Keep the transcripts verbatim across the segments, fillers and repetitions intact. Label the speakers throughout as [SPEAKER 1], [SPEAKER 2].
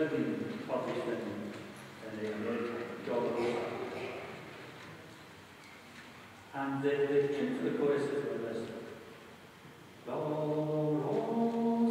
[SPEAKER 1] just been published in, in the American Dolorosa. And the, the tune for the choruses were this. Dolorosa,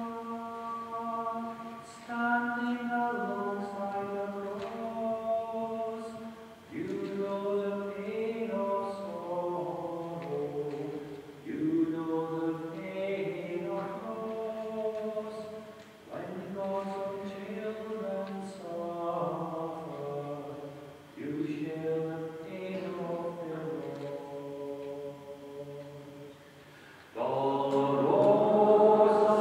[SPEAKER 1] standing alongside the cross, you know the pain of sorrow, you know the pain of loss, when God's own children suffer, you share the pain of their loss. Dolorosa,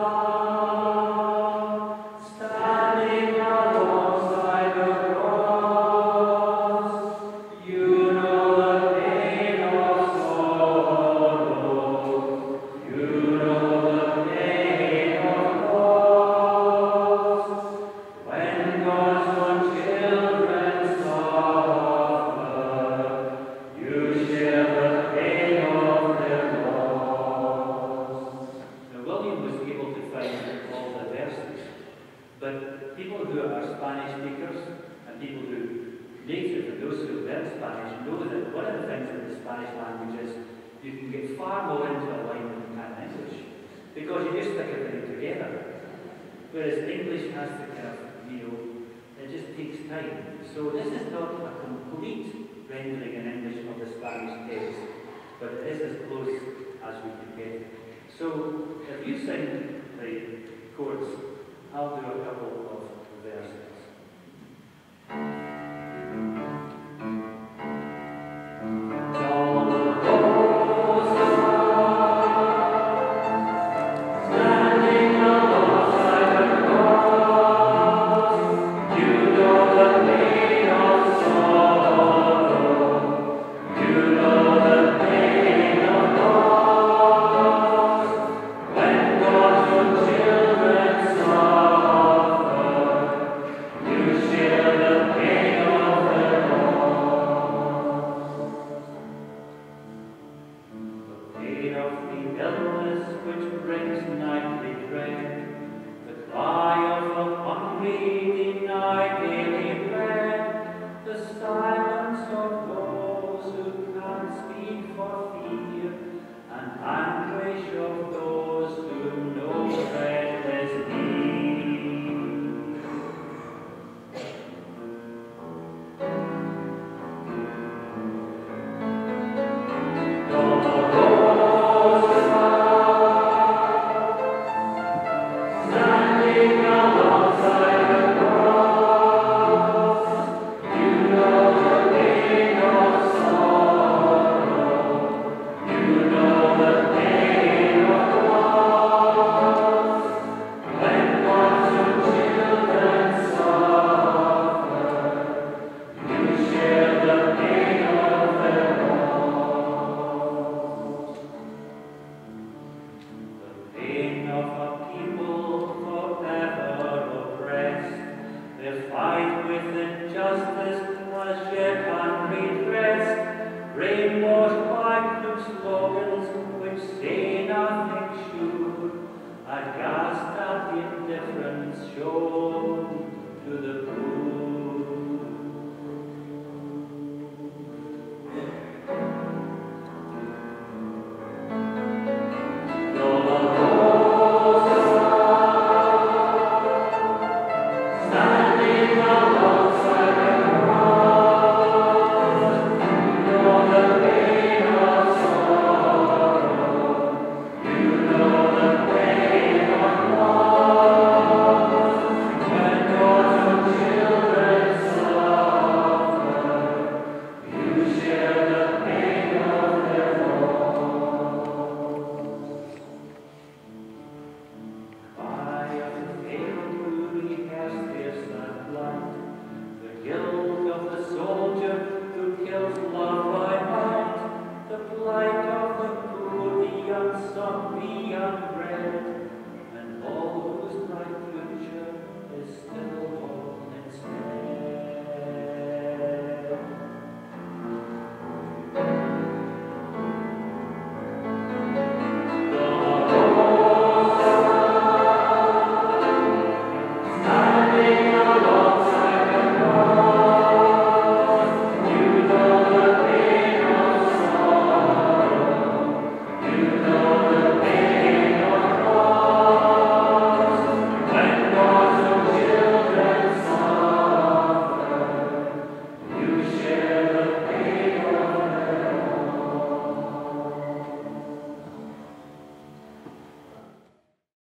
[SPEAKER 1] standing alongside the cross, you know the pain of sorrow, you know the pain of loss, when God's own children suffer, you share the pain of their loss. Now, William was able to find all the verses, but people who are Spanish speakers and people who, native and those who learn Spanish, know that one of the things in the Spanish language is you can get far more into a line than you can in English, because you just stick everything together. Whereas English has to kind of, you know, it just takes time. So this is not a complete rendering in English of the Spanish text, but it is as close as we can get. So if you sing the chorus, I'll do a couple of verses. Standing alongside the cross, you know the pain of sorrow, you know the pain of loss, when God's own children suffer, you share the pain of their loss. The pain of the illness which brings nightly dread, the cry of the hungry denied daily bread, the silence of those who can't speak for fear, and anguish of those who know bread is need. Dolorosa, standing alongside the cross, you know the pain of sorrow, you know the pain of loss, when God's own children suffer, you share the pain of their loss. The pain of a people forever oppressed, their fight with injustice as yet unredressed, brainwashed by crude slogans which say nothing sure, aghast at the indifference shown to the poor.